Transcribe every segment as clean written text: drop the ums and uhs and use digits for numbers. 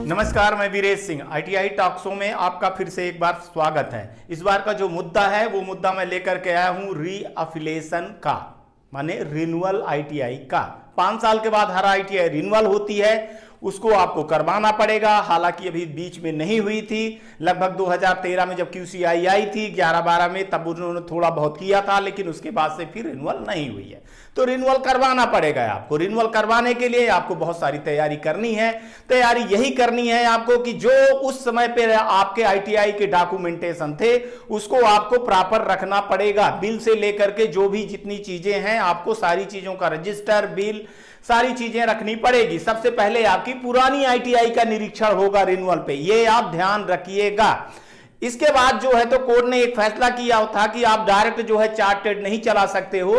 नमस्कार, मैं Viresh Singh. ITI talk show में आपका फिर से एक बार स्वागत है। इस बार का जो मुद्दा है वो मुद्दा मैं लेकर के आया हूँ रीअफिलिएशन का, माने रिन्यूअल ITI का। 5 साल के बाद हर ITI रिन्यूअल होती है, उसको आपको करवाना पड़ेगा। हालांकि अभी बीच में नहीं हुई थी, लगभग 2013 में जब QCI आई थी 11-12 में, तब उन्होंने थोड़ा बहुत किया था, लेकिन उसके बाद से फिर रिन्यूअल नहीं हुई है। तो रिन्यूअल करवाना पड़ेगा आपको। रिन्यूअल करवाने के लिए आपको बहुत सारी तैयारी करनी है। तैयारी यही करनी है आपको कि जो उस समय पे आपके ITI के डॉक्यूमेंटेशन थे उसको आपको प्रॉपर रखना पड़ेगा। बिल से लेकर के जो भी जितनी चीजें हैं आपको सारी चीजों का रजिस्टर, बिल, सारी चीजें रखनी पड़ेगी। सबसे पहले आपकी पुरानी ITI का निरीक्षण होगा रिन्यूअल पे, ये आप ध्यान रखिएगा। इसके बाद जो है तो कोर्ट ने एक फैसला किया था कि आप डायरेक्ट जो है चार्टर्ड नहीं चला सकते हो,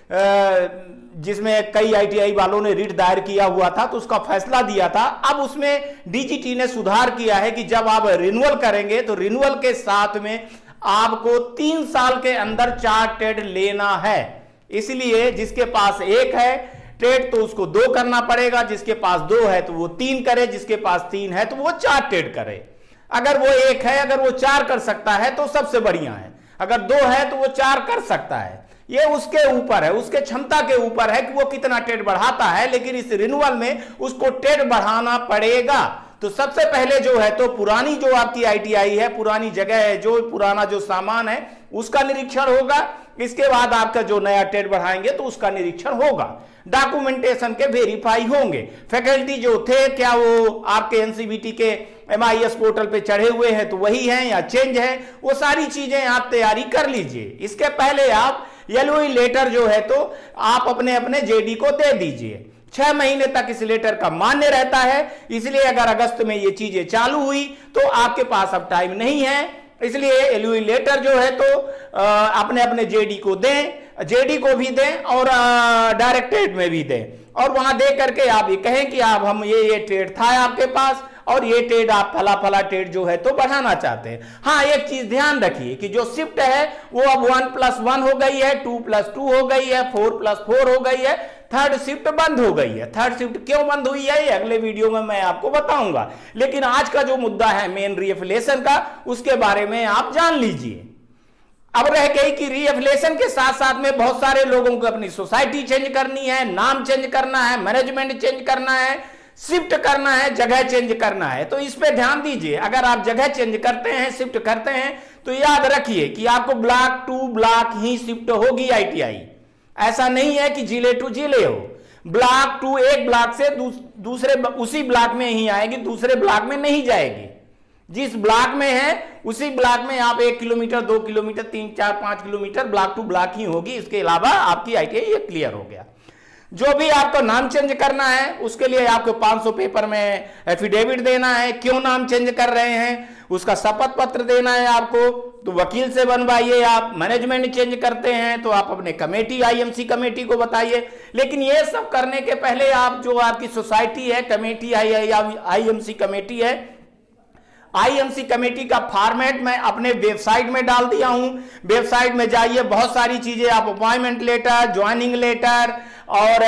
जिसमें कई ITI वालों ने रिट दायर किया हुआ था, तो उसका फैसला दिया था। अब उसमें DGT ने सुधार किया है कि जब आप रिन्यूअल करेंगे तो रिन्यूअल के साथ में आपको 3 साल के अंदर चार्टर्ड लेना है। इसलिए जिसके पास 1 है ट्रेड तो उसको 2 करना पड़ेगा, जिसके पास 2 है तो वो 3 करे, जिसके पास 3 है तो वो 4 ट्रेड करे। अगर वो 1 है, अगर वो 4 कर सकता है तो सबसे बढ़िया है। अगर 2 है तो वो 4 कर सकता है। ये उसके ऊपर है, उसके क्षमता के ऊपर है कि वो कितना ट्रेड बढ़ाता है, लेकिन इस रिन्यूअल में उसको ट्रेड बढ़ाना पड़ेगा। तो सबसे पहले जो है तो पुरानी जो आपकी ITI है, पुरानी जगह है, जो पुराना जो सामान है उसका निरीक्षण होगा। इसके बाद आपका जो नया ट्रेड बढ़ाएंगे तो उसका निरीक्षण होगा। डॉक्यूमेंटेशन के वेरीफाई होंगे। फैकल्टी जो थे, क्या वो आपके NCVT के MIS पोर्टल पे चढ़े हुए हैं तो वही हैं या चेंज है, वो सारी चीजें आप तैयारी कर लीजिए। इसके पहले आप LOI लेटर जो है तो आप अपने अपने JD को दे दीजिए। 6 महीने तक इस लेटर का मान्य रहता है। इसलिए अगर अगस्त में ये चीजें चालू हुई तो आपके पास अब टाइम नहीं है। इसलिए LOI लेटर जो है तो अपने अपने JD को दें, JD को भी दें और डायरेक्टरेट में भी दें, और वहां दे करके आप ये कहें कि आप हम ये ट्रेड था आपके पास और ये ट्रेड आप फला फला ट्रेड जो है तो बढ़ाना चाहते हैं। हाँ, एक चीज ध्यान रखिए कि जो शिफ्ट है वो अब 1+1 हो गई है, 2+2 हो गई है, 4+4 हो गई है, थर्ड शिफ्ट बंद हो गई है। थर्ड शिफ्ट क्यों बंद हुई है ये अगले वीडियो में मैं आपको बताऊंगा, लेकिन आज का जो मुद्दा है मेन रीअफिलिएशन का, उसके बारे में आप जान लीजिए। अब रह गई कि रीअफिलिएशन के साथ साथ में बहुत सारे लोगों को अपनी सोसाइटी चेंज करनी है, नाम चेंज करना है, मैनेजमेंट चेंज करना है, शिफ्ट करना है, जगह चेंज करना है। तो इस पे ध्यान दीजिए। अगर आप जगह चेंज करते हैं, शिफ्ट करते हैं, तो याद रखिए कि आपको ब्लॉक टू ब्लॉक ही शिफ्ट होगी ITI। ऐसा नहीं है कि जिले टू जिले हो। ब्लॉक टू एक ब्लॉक से दूसरे उसी ब्लॉक में ही आएगी, दूसरे ब्लॉक में नहीं जाएगी। जिस ब्लॉक में है उसी ब्लॉक में आप 1 kilometre, 2 kilometre, 3, 4, 5 kilometre block to block ही होगी। इसके अलावा आपकी ITI ये क्लियर हो गया। जो भी आपको नाम चेंज करना है उसके लिए आपको 500 पेपर में एफिडेविट देना है। क्यों नाम चेंज कर रहे हैं उसका शपथ पत्र देना है आपको, तो वकील से बनवाइए। आप मैनेजमेंट चेंज करते हैं तो आप अपने कमेटी, IMC कमेटी को बताइए। लेकिन ये सब करने के पहले आप जो आपकी सोसाइटी है, कमेटी IMC कमेटी है, IMC कमेटी का फॉर्मेट मैं अपने वेबसाइट में डाल दिया हूं। वेबसाइट में जाइए, बहुत सारी चीजें आप अपॉइंटमेंट लेटर, ज्वाइनिंग लेटर और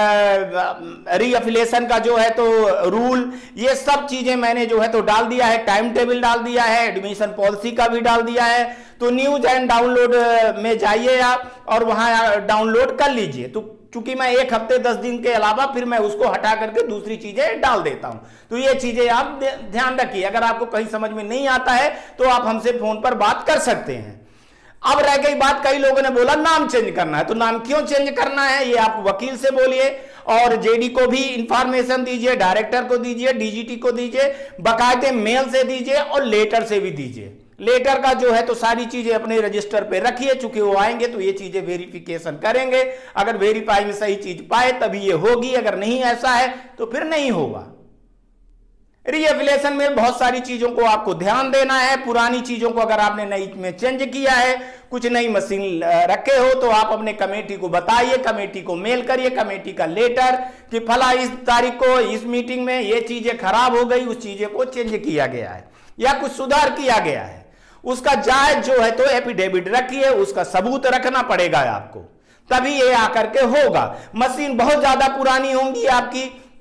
रीअफिलिएशन का जो है तो रूल, ये सब चीजें मैंने जो है तो डाल दिया है। टाइम टेबल डाल दिया है, एडमिशन पॉलिसी का भी डाल दिया है। तो न्यूज एंड डाउनलोड में जाइए आप और वहां डाउनलोड कर लीजिए। तो चूंकि मैं 1 हफ्ते 10 दिन के अलावा फिर मैं उसको हटा करके दूसरी चीजें डाल देता हूं। तो ये चीजें आप ध्यान रखिए। अगर आपको कहीं समझ में नहीं आता है तो आप हमसे फोन पर बात कर सकते हैं। अब रह गई बात, कई लोगों ने बोला नाम चेंज करना है, तो नाम क्यों चेंज करना है ये आप वकील से बोलिए और JD को भी इंफॉर्मेशन दीजिए, डायरेक्टर को दीजिए, DGT को दीजिए, बाकायदे मेल से दीजिए और लेटर से भी दीजिए। लेटर का जो है तो सारी चीजें अपने रजिस्टर पे रखिए, चूंकि वो आएंगे तो ये चीजें वेरिफिकेशन करेंगे। अगर वेरीफाई में सही चीज पाए तभी ये होगी, अगर नहीं ऐसा है तो फिर नहीं होगा। रीअफिलिएशन में बहुत सारी चीजों को आपको ध्यान देना है। पुरानी चीजों को अगर आपने नई में चेंज किया है, कुछ नई मशीन रखे हो, तो आप अपने कमेटी को बताइए, कमेटी को मेल करिए, कमेटी का लेटर कि फला इस तारीख को इस मीटिंग में ये चीजें खराब हो गई, उस चीजें को चेंज किया गया है या कुछ सुधार किया गया है। उसका जायज जो है तो एफिडेविट रखिए, उसका सबूत रखना पड़ेगा आपको, तभी ये आकर के होगा। मशीन बहुत ज्यादा पुरानी होंगी आपकी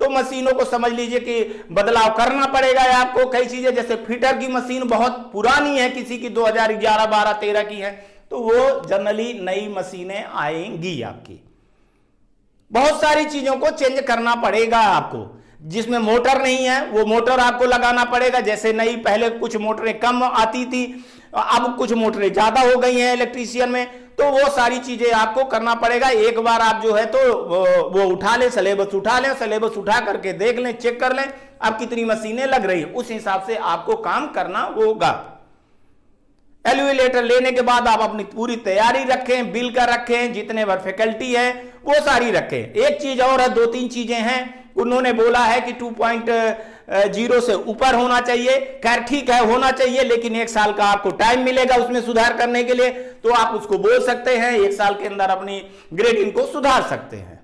तो मशीनों को समझ लीजिए कि बदलाव करना पड़ेगा आपको। कई चीजें जैसे फिटर की मशीन बहुत पुरानी है, किसी की 2011, 12, 13 की है, तो वो जनरली नई मशीनें आएंगी आपकी। बहुत सारी चीजों को चेंज करना पड़ेगा आपको। जिसमें मोटर नहीं है वो मोटर आपको लगाना पड़ेगा। जैसे नई, पहले कुछ मोटरें कम आती थी, अब कुछ मोटरें ज्यादा हो गई हैं इलेक्ट्रीशियन में, तो वो सारी चीजें आपको करना पड़ेगा। एक बार आप जो है तो वो उठा लें, सिलेबस उठा लें, सिलेबस उठा करके देख लें, चेक कर लें अब कितनी मशीनें लग रही है, उस हिसाब से आपको काम करना होगा। एल्यूलेटर लेने के बाद आप अपनी पूरी तैयारी रखें, बिल का रखें, जितने बार फैकल्टी है वो सारी रखें। एक चीज और है, 2-3 चीजें हैं, उन्होंने बोला है कि 2.0 से ऊपर होना चाहिए। खैर ठीक है, होना चाहिए, लेकिन 1 साल का आपको टाइम मिलेगा उसमें सुधार करने के लिए, तो आप उसको बोल सकते हैं, 1 साल के अंदर अपनी ग्रेडिंग को सुधार सकते हैं।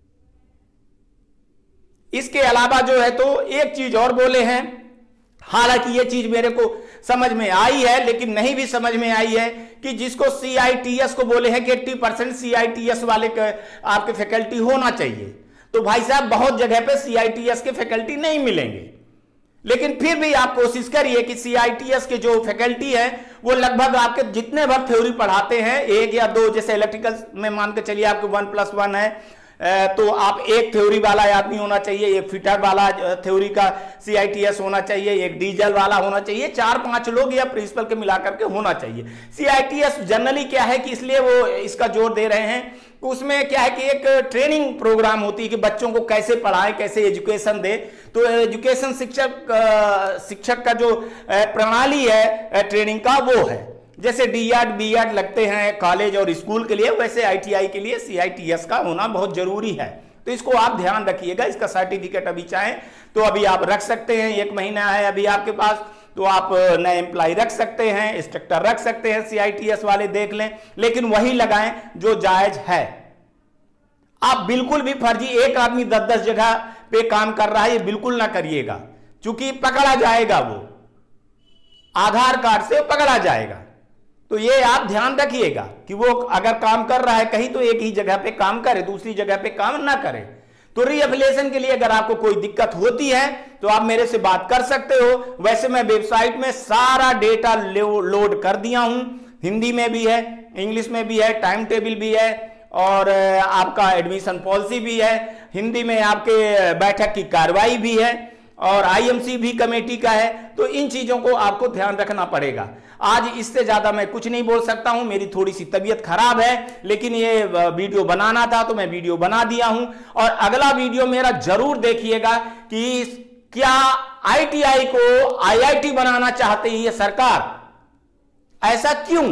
इसके अलावा जो है तो एक चीज और बोले हैं, हालांकि ये चीज मेरे को समझ में आई है लेकिन नहीं भी समझ में आई है, कि जिसको CITS को बोले हैं कि 80% CITS वाले आपके फैकल्टी होना चाहिए। तो भाई साहब बहुत जगह पे CITS के फैकल्टी नहीं मिलेंगे, लेकिन फिर भी आप कोशिश करिए कि CITS के जो फैकल्टी है वो लगभग आपके जितने भर थ्योरी पढ़ाते हैं, 1 या 2, जैसे इलेक्ट्रिकल में मान के चलिए आपके 1+1 है, तो आप एक थ्योरी वाला आदमी होना चाहिए, एक फिटर वाला थ्योरी का CITS होना चाहिए, एक डीजल वाला होना चाहिए, 4-5 लोग या प्रिंसिपल के मिलाकर के होना चाहिए। CITS जनरली क्या है कि इसलिए वो इसका जोर दे रहे हैं, उसमें क्या है कि एक ट्रेनिंग प्रोग्राम होती है कि बच्चों को कैसे पढ़ाएं, कैसे एजुकेशन दे। तो एजुकेशन शिक्षक का जो प्रणाली है ट्रेनिंग का वो है, जैसे DED BED लगते हैं कॉलेज और स्कूल के लिए, वैसे ITI के लिए CITS का होना बहुत जरूरी है। तो इसको आप ध्यान रखिएगा। इसका सर्टिफिकेट अभी चाहें तो अभी आप रख सकते हैं, 1 महीना है अभी आपके पास, तो आप नए एम्प्लॉय रख सकते हैं, इंस्ट्रक्टर रख सकते हैं, CITS वाले देख लें, लेकिन वही लगाएं जो जायज है। आप बिल्कुल भी फर्जी एक आदमी 10-10 जगह पे काम कर रहा है ये बिल्कुल ना करिएगा, क्योंकि पकड़ा जाएगा, वो आधार कार्ड से पकड़ा जाएगा। तो ये आप ध्यान रखिएगा कि वो अगर काम कर रहा है कहीं तो एक ही जगह पे काम करे, दूसरी जगह पे काम ना करे। तो रीएफिलिएशन के लिए अगर आपको कोई दिक्कत होती है तो आप मेरे से बात कर सकते हो। वैसे मैं वेबसाइट में सारा डेटा लोड कर दिया हूं, हिंदी में भी है, इंग्लिश में भी है, टाइम टेबल भी है, और आपका एडमिशन पॉलिसी भी है, हिंदी में आपके बैठक की कार्रवाई भी है, और IMC भी कमेटी का है। तो इन चीजों को आपको ध्यान रखना पड़ेगा। आज इससे ज्यादा मैं कुछ नहीं बोल सकता हूं, मेरी थोड़ी सी तबीयत खराब है, लेकिन ये वीडियो बनाना था तो मैं वीडियो बना दिया हूं। और अगला वीडियो मेरा जरूर देखिएगा कि क्या ITI को IIT बनाना चाहती है सरकार, ऐसा क्यों,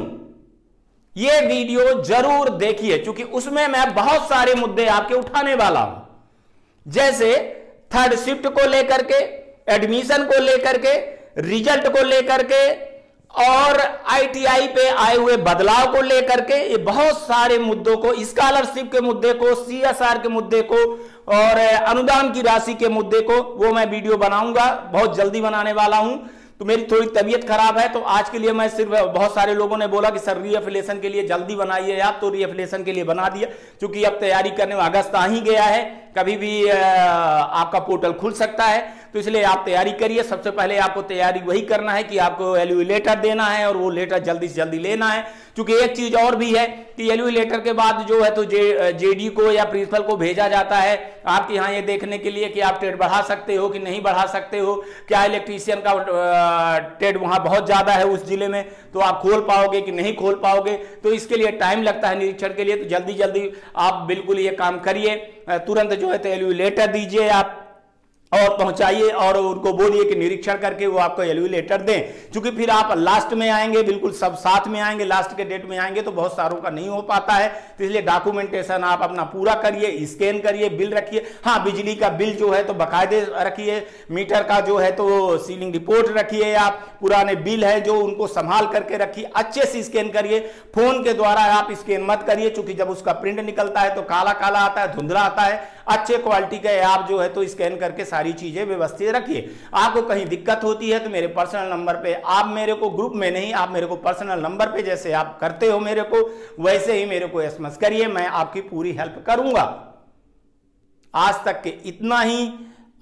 ये वीडियो जरूर देखिए, क्योंकि उसमें मैं बहुत सारे मुद्दे आपके उठाने वाला हूं, जैसे 3rd शिफ्ट को लेकर के, एडमिशन को लेकर के, रिजल्ट को लेकर के, और ITI पे आए हुए बदलाव को लेकर के, ये बहुत सारे मुद्दों को, स्कॉलरशिप के मुद्दे को, CSR के मुद्दे को, और अनुदान की राशि के मुद्दे को, वो मैं वीडियो बनाऊंगा, बहुत जल्दी बनाने वाला हूं। तो मेरी थोड़ी तबीयत खराब है, तो आज के लिए मैं सिर्फ, बहुत सारे लोगों ने बोला कि सर रीएफिलिएशन के लिए जल्दी बनाइए आप, तो रीएफिलिएशन के लिए बना दिया, क्योंकि अब तैयारी करने में अगस्त आ ही गया है, कभी भी आपका पोर्टल खुल सकता है, तो इसलिए आप तैयारी करिए। सबसे पहले आपको तैयारी वही करना है कि आपको एलयू लेटर देना है, और वो लेटर जल्दी से जल्दी लेना है, क्योंकि एक चीज और भी है कि एलयू लेटर के बाद जो है तो जेडी को या प्रिंसिपल को भेजा जाता है आपके यहाँ ये देखने के लिए कि आप टेट बढ़ा सकते हो कि नहीं बढ़ा सकते हो, क्या इलेक्ट्रीशियन का टेट वहां बहुत ज्यादा है उस जिले में, तो आप खोल पाओगे कि नहीं खोल पाओगे। तो इसके लिए टाइम लगता है निरीक्षण के लिए, तो जल्दी जल्दी आप बिल्कुल ये काम करिए, तुरंत जो है तो एलयू लेटर दीजिए आप और पहुंचाइए, और उनको बोलिए कि निरीक्षण करके वो आपको एलयू लेटर दें, क्योंकि फिर आप लास्ट में आएंगे, बिल्कुल सब साथ में आएंगे, लास्ट के डेट में आएंगे तो बहुत सारों का नहीं हो पाता है। तो इसलिए डॉक्यूमेंटेशन आप अपना पूरा करिए, स्कैन करिए, बिल रखिए। हाँ, बिजली का बिल जो है तो बकायदे रखिए, मीटर का जो है तो सीलिंग रिपोर्ट रखिए, आप पुराने बिल है जो उनको संभाल करके रखिए, अच्छे से स्कैन करिए। फोन के द्वारा आप स्कैन मत करिए, क्योंकि जब उसका प्रिंट निकलता है तो काला काला आता है, धुंधला आता है। अच्छे क्वालिटी का आप जो है तो स्कैन करके सारी चीजें व्यवस्थित रखिए। आपको कहीं दिक्कत होती है तो मेरे पर्सनल नंबर पे, आप मेरे को ग्रुप में नहीं, आप मेरे को पर्सनल नंबर पे जैसे आप करते हो मेरे को, वैसे ही मेरे को SMS करिए, मैं आपकी पूरी हेल्प करूंगा। आज तक के इतना ही।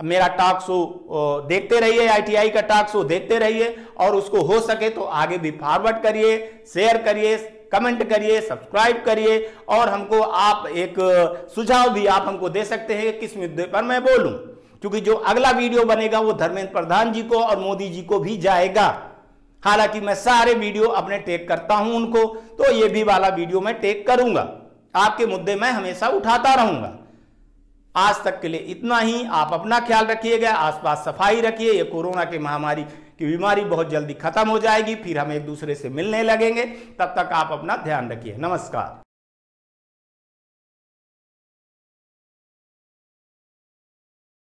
मेरा टॉक शो देखते रहिए, ITI का टॉक शो देखते रहिए, और उसको हो सके तो आगे भी फॉरवर्ड करिए, शेयर करिए, कमेंट करिए, सब्सक्राइब करिए, और हमको आप एक सुझाव भी आप हमको दे सकते हैं किस मुद्दे पर मैं बोलूं, क्योंकि जो अगला वीडियो बनेगा वो धर्मेंद्र प्रधान जी को और मोदी जी को भी जाएगा। हालांकि मैं सारे वीडियो अपने टेक करता हूं उनको, तो ये भी वाला वीडियो मैं टेक करूंगा। आपके मुद्दे मैं हमेशा उठाता रहूंगा। आज तक के लिए इतना ही। आप अपना ख्याल रखिएगा, आसपास सफाई रखिए। ये कोरोना की महामारी की बीमारी बहुत जल्दी खत्म हो जाएगी, फिर हम एक दूसरे से मिलने लगेंगे। तब तक आप अपना ध्यान रखिए। नमस्कार।